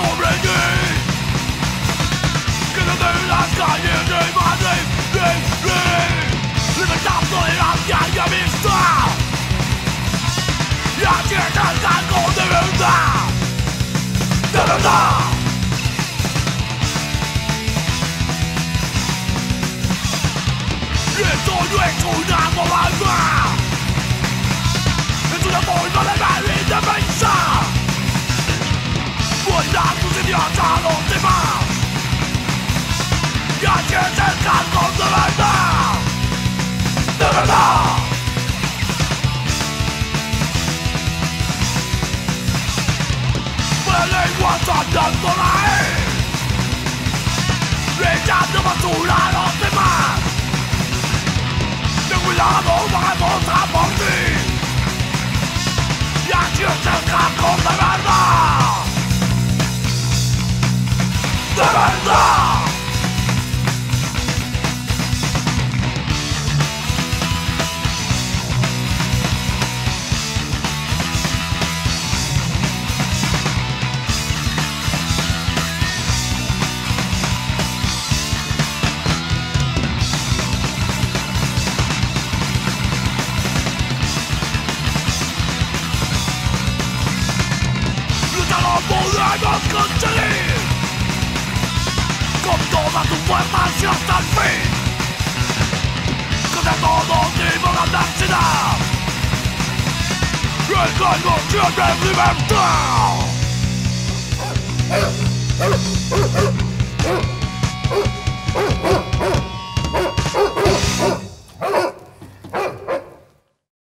sobre ti. Quédate en las calles de Madrid, libertad, tolerancia y amistad. Y aquí está el algo de verdad, de verdad. Esto no es una cobarda, es una forma de ver y de pensar. Buena tus ideas a los demás. Y aquí es el cargo de verdad, de verdad. La lengua saltando la echando basura a los demás. Ten cuidado, vamos a por ti. Y aquí es el cargo de verdad, de verdad. Podremos conseguir con todas tus fuerzas y hasta el fin, contra todo tipo de adversidad. El cargo siempre es libertad.